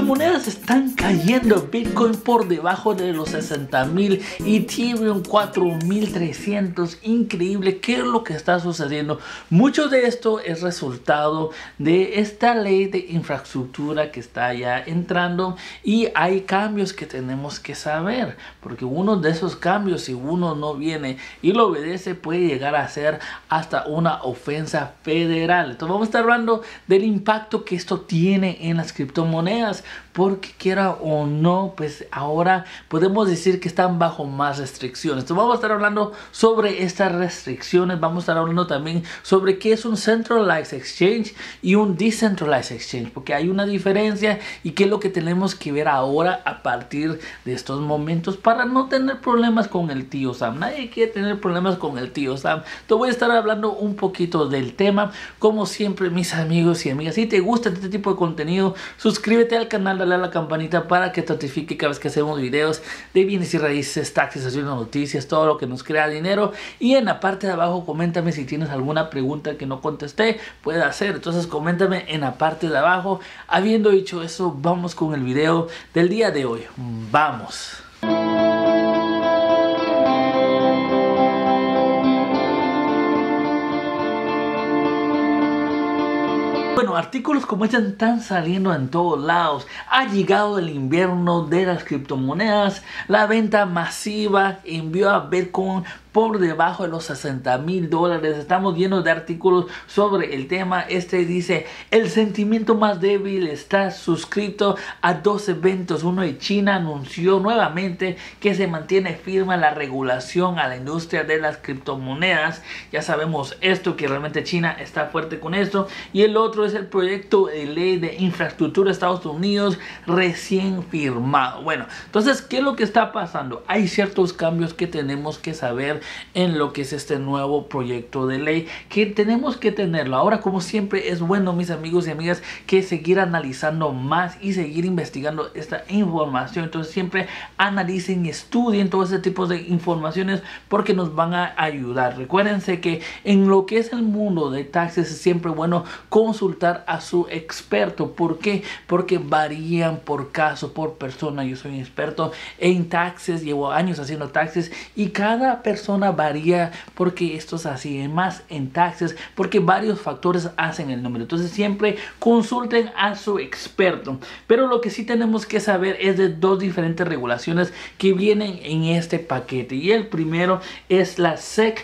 criptomonedas están cayendo, Bitcoin por debajo de los 60,000, Ethereum 4,300, increíble. ¿Qué es lo que está sucediendo? Mucho de esto es resultado de esta ley de infraestructura que está ya entrando y hay cambios que tenemos que saber, porque uno de esos cambios, si uno no viene y lo obedece, puede llegar a ser hasta una ofensa federal. Entonces vamos a estar hablando del impacto que esto tiene en las criptomonedas, porque quiera o no, pues ahora podemos decir que están bajo más restricciones. Entonces vamos a estar hablando sobre estas restricciones, vamos a estar hablando también sobre qué es un centralized exchange y un decentralized exchange, porque hay una diferencia y qué es lo que tenemos que ver ahora a partir de estos momentos para no tener problemas con el tío Sam. Nadie quiere tener problemas con el tío Sam. Te voy a estar hablando un poquito del tema, como siempre, mis amigos y amigas. Si te gusta este tipo de contenido, suscríbete al canal, dale a la campanita para que te notifique cada vez que hacemos videos de bienes y raíces, taxación, noticias, todo lo que nos crea dinero. Y en la parte de abajo coméntame si tienes alguna pregunta que no contesté, puede hacer. Entonces coméntame en la parte de abajo. Habiendo dicho eso, vamos con el video del día de hoy. Vamos. Bueno, artículos como este están saliendo en todos lados. Ha llegado el invierno de las criptomonedas. La venta masiva envió a Bitcoin por debajo de los $60,000. Estamos llenos de artículos sobre el tema. Este dice: el sentimiento más débil está suscrito a dos eventos. Uno de China anunció nuevamente que se mantiene firme la regulación a la industria de las criptomonedas. Ya sabemos esto, que realmente China está fuerte con esto. Y el otro es el proyecto de ley de infraestructura de Estados Unidos recién firmado. Bueno, entonces, ¿qué es lo que está pasando? Hay ciertos cambios que tenemos que saber en lo que es este nuevo proyecto de ley, que tenemos que tenerlo. Ahora, como siempre, es bueno, mis amigos y amigas, que seguir analizando más y seguir investigando esta información. Entonces siempre analicen y estudien todo ese tipo de informaciones, porque nos van a ayudar. Recuérdense que en lo que es el mundo de taxes es siempre bueno consultar a su experto. ¿Por qué? Porque varían por caso, por persona. Yo soy un experto en taxes, llevo años haciendo taxes y cada persona varía, porque esto es así, más en taxes, porque varios factores hacen el número. Entonces siempre consulten a su experto. Pero lo que sí tenemos que saber es de dos diferentes regulaciones que vienen en este paquete, y el primero es la SEC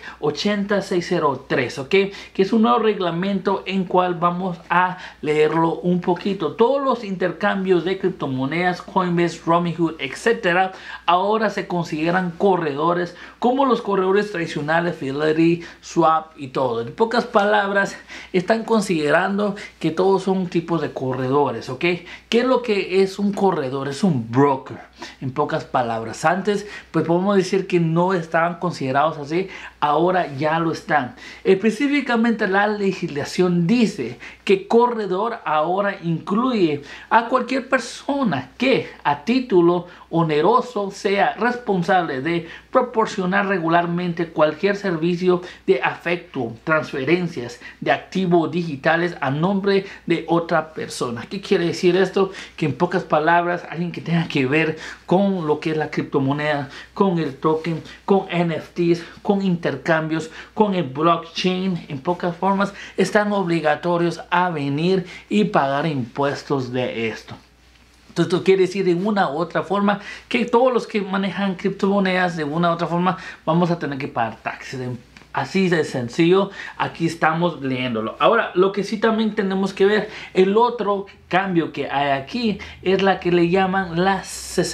8603, ¿ok? Que es un nuevo reglamento en cual vamos a leerlo un poquito. Todos los intercambios de criptomonedas, Coinbase, Robinhood, etcétera, ahora se consideran corredores, como los corredores tradicionales, Fidelity, Swap y todo. En pocas palabras, están considerando que todos son tipos de corredores, ¿ok? ¿Qué es lo que es un corredor? Es un broker. En pocas palabras, antes pues podemos decir que no estaban considerados así, ahora ya lo están. Específicamente la legislación dice que corredor ahora incluye a cualquier persona que a título oneroso sea responsable de proporcionar regularmente cualquier servicio de afecto, transferencias de activos digitales a nombre de otra persona. ¿Qué quiere decir esto? Que en pocas palabras, alguien que tenga que ver con lo que es la criptomoneda, con el token, con NFTs, con intercambios, con el blockchain, en pocas formas, están obligatorios a venir y pagar impuestos de esto. Entonces esto quiere decir de una u otra forma que todos los que manejan criptomonedas de una u otra forma vamos a tener que pagar taxes. Así de sencillo, aquí estamos leyéndolo. Ahora, lo que sí también tenemos que ver, el otro cambio que hay aquí es la que le llaman la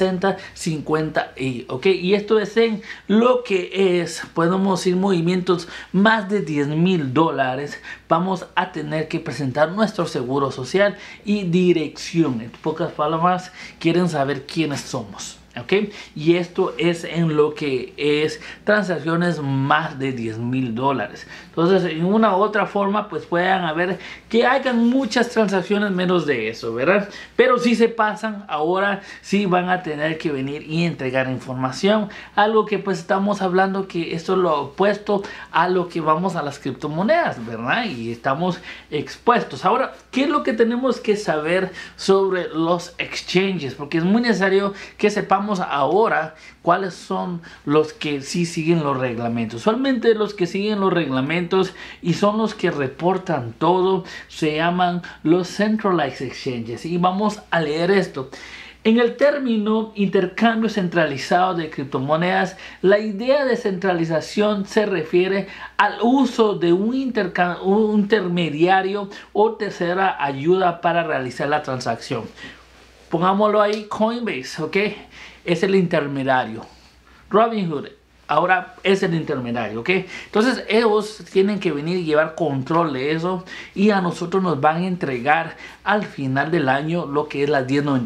60/50, ¿ok? Y esto es en lo que es, podemos decir, movimientos más de $10,000. Vamos a tener que presentar nuestro seguro social y dirección. En pocas palabras, quieren saber quiénes somos. ¿ok? Y esto es en lo que es transacciones más de $10,000. Entonces, en una u otra forma, pues puedan haber que hagan muchas transacciones menos de eso, ¿verdad? Pero si se pasan, ahora sí van a tener que venir y entregar información. Algo que pues estamos hablando que esto es lo opuesto a lo que vamos a las criptomonedas, ¿verdad? Y estamos expuestos. Ahora, ¿qué es lo que tenemos que saber sobre los exchanges? Porque es muy necesario que sepamos ahora cuáles son los que sí siguen los reglamentos. Usualmente los que siguen los reglamentos y son los que reportan todo se llaman los centralized exchanges. Y vamos a leer esto. En el término intercambio centralizado de criptomonedas, la idea de centralización se refiere al uso de un intermediario o tercera ayuda para realizar la transacción. Pongámoslo ahí, Coinbase, ¿ok? Es el intermediario. Robinhood ahora es el intermediario, ¿ok? Entonces ellos tienen que venir y llevar control de eso y a nosotros nos van a entregar al final del año lo que es la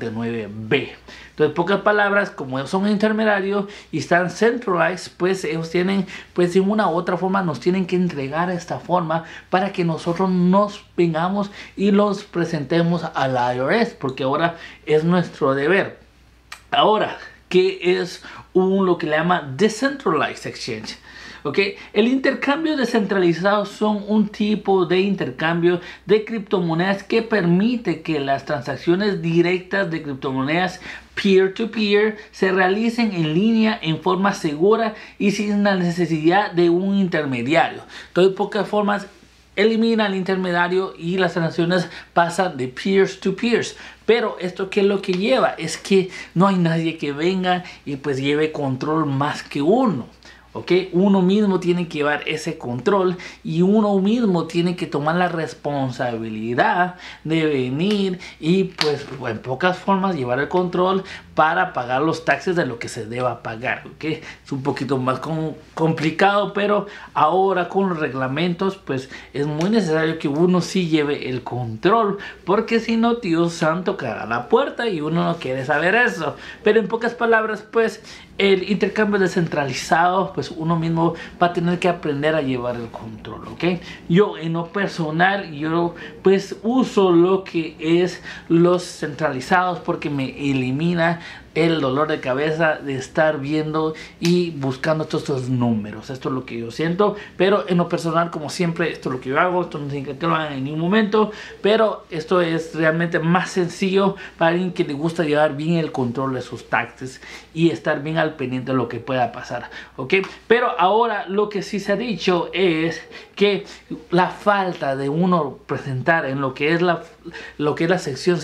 1099B. Entonces, en pocas palabras, como ellos son intermediarios y están centralized, pues ellos tienen, pues de una u otra forma nos tienen que entregar esta forma para que nosotros nos vengamos y los presentemos a la IRS, porque ahora es nuestro deber. Ahora, ¿qué es lo que le llama Decentralized Exchange? ¿Okay? El intercambio descentralizado son un tipo de intercambio de criptomonedas que permite que las transacciones directas de criptomonedas peer-to-peer se realicen en línea en forma segura y sin la necesidad de un intermediario. Entonces, de pocas formas, elimina el intermediario y las transacciones pasan de peers to peers. Pero esto que es lo que lleva es que no hay nadie que venga y pues lleve control más que uno. ¿Ok? Uno mismo tiene que llevar ese control y uno mismo tiene que tomar la responsabilidad de venir y pues en pocas formas llevar el control para pagar los taxes de lo que se deba pagar. ¿Ok? Es un poquito más complicado, pero ahora con los reglamentos pues es muy necesario que uno sí lleve el control, porque si no, tío santo caga la puerta y uno no quiere saber eso. Pero en pocas palabras, pues el intercambio descentralizado, pues uno mismo va a tener que aprender a llevar el control, ¿ok? Yo en lo personal, yo pues uso lo que es los centralizados porque me elimina el dolor de cabeza de estar viendo y buscando todos estos números. Esto es lo que yo siento, pero en lo personal, como siempre, esto es lo que yo hago. Esto no significa que lo hagan en ningún momento, pero esto es realmente más sencillo para alguien que le gusta llevar bien el control de sus taxes y estar bien al pendiente de lo que pueda pasar, ¿ok? Pero ahora lo que sí se ha dicho es que la falta de uno presentar en lo que es la sección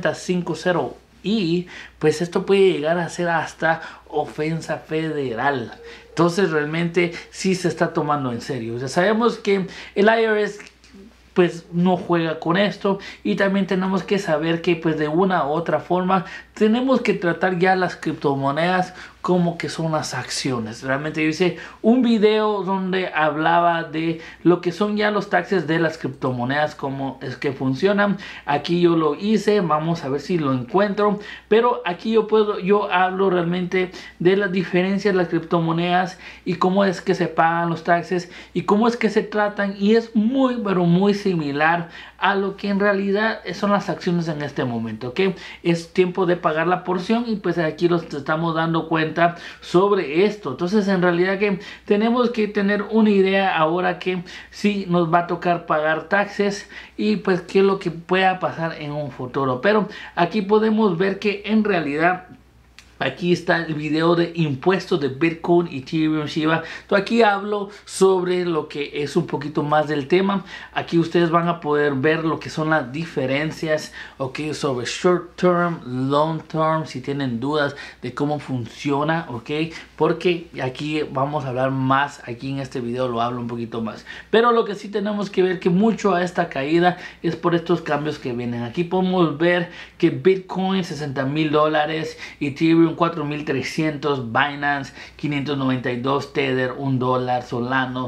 6050 y pues esto puede llegar a ser hasta ofensa federal. Entonces realmente sí se está tomando en serio. Ya sabemos que el IRS pues no juega con esto y también tenemos que saber que pues de una u otra forma tenemos que tratar ya las criptomonedas como que son las acciones. Realmente yo hice un video donde hablaba de lo que son ya los taxes de las criptomonedas, cómo es que funcionan. Aquí yo lo hice, vamos a ver si lo encuentro, pero aquí yo hablo realmente de las diferencias de las criptomonedas y cómo es que se pagan los taxes y cómo es que se tratan, y es muy pero muy similar a lo que en realidad son las acciones en este momento, ¿ok? Es tiempo de pagar la porción y pues aquí nos estamos dando cuenta sobre esto. Entonces en realidad que tenemos que tener una idea ahora que sí nos va a tocar pagar taxes y pues qué es lo que pueda pasar en un futuro. Pero aquí podemos ver que en realidad aquí está el video de impuestos de Bitcoin, Ethereum, Shiba. Entonces aquí hablo sobre lo que es un poquito más del tema. Aquí ustedes van a poder ver lo que son las diferencias, ok, sobre short term, long term, si tienen dudas de cómo funciona, ok, porque aquí vamos a hablar más, aquí en este video lo hablo un poquito más. Pero lo que sí tenemos que ver que mucho a esta caída es por estos cambios que vienen. Aquí podemos ver que Bitcoin $60,000, Ethereum 4,300, Binance 592, Tether $1, Solano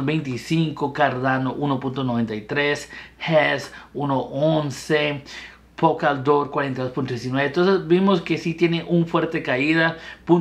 225, Cardano 1.93, Hes 1.11, Polkadot 42.19. Entonces vimos que sí tiene un fuerte caída,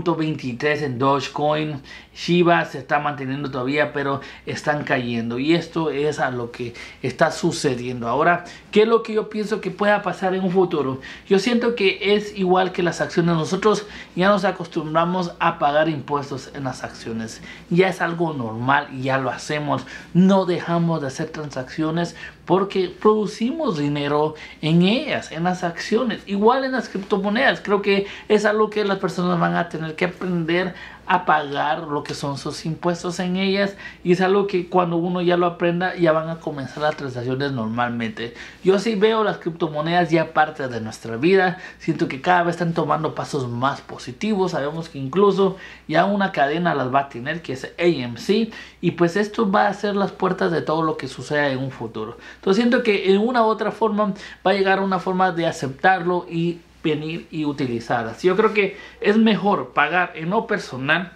0.23 en Dogecoin. Shiba se está manteniendo todavía, pero están cayendo, y esto es a lo que está sucediendo ahora. ¿Qué es lo que yo pienso que pueda pasar en un futuro? Yo siento que es igual que las acciones. Nosotros ya nos acostumbramos a pagar impuestos en las acciones, ya es algo normal y ya lo hacemos. No dejamos de hacer transacciones porque producimos dinero en ellas, en las acciones. Igual en las criptomonedas, creo que es algo que las personas van a tener que aprender a pagar lo que son sus impuestos en ellas, y es algo que cuando uno ya lo aprenda ya van a comenzar las transacciones normalmente. Yo sí veo las criptomonedas ya parte de nuestra vida. Siento que cada vez están tomando pasos más positivos. Sabemos que incluso ya una cadena las va a tener, que es AMC, y pues esto va a ser las puertas de todo lo que suceda en un futuro. Entonces siento que en una u otra forma va a llegar una forma de aceptarlo y venir y utilizarlas. Yo creo que es mejor pagar en lo personal,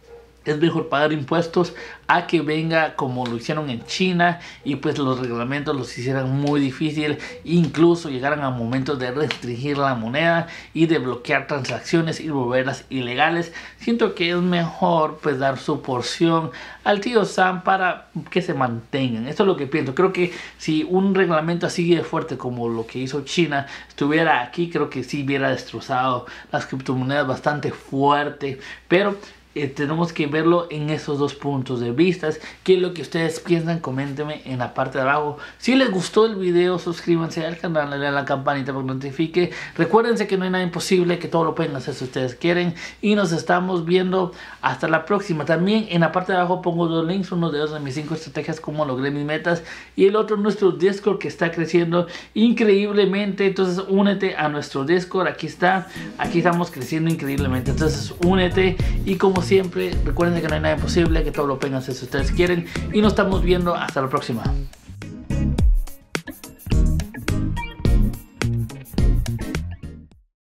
es mejor pagar impuestos a que venga como lo hicieron en China y pues los reglamentos los hicieran muy difícil, incluso llegaran a momentos de restringir la moneda y de bloquear transacciones y volverlas ilegales. Siento que es mejor pues dar su porción al tío Sam para que se mantengan. Esto es lo que pienso. Creo que si un reglamento así de fuerte como lo que hizo China estuviera aquí, creo que sí hubiera destrozado las criptomonedas bastante fuerte, pero tenemos que verlo en esos dos puntos de vista. ¿Qué es lo que ustedes piensan? Coméntenme en la parte de abajo. Si les gustó el video, suscríbanse al canal, le den la campanita para que notifique. Recuérdense que no hay nada imposible, que todo lo pueden hacer si ustedes quieren, y nos estamos viendo hasta la próxima. También en la parte de abajo pongo dos links, uno de ellos de mis 5 estrategias como logré mis metas, y el otro nuestro Discord, que está creciendo increíblemente. Entonces únete a nuestro Discord, aquí está, aquí estamos creciendo increíblemente. Entonces únete, y como siempre, recuerden que no hay nada imposible, que todo lo pueden hacer si ustedes quieren, y nos estamos viendo hasta la próxima.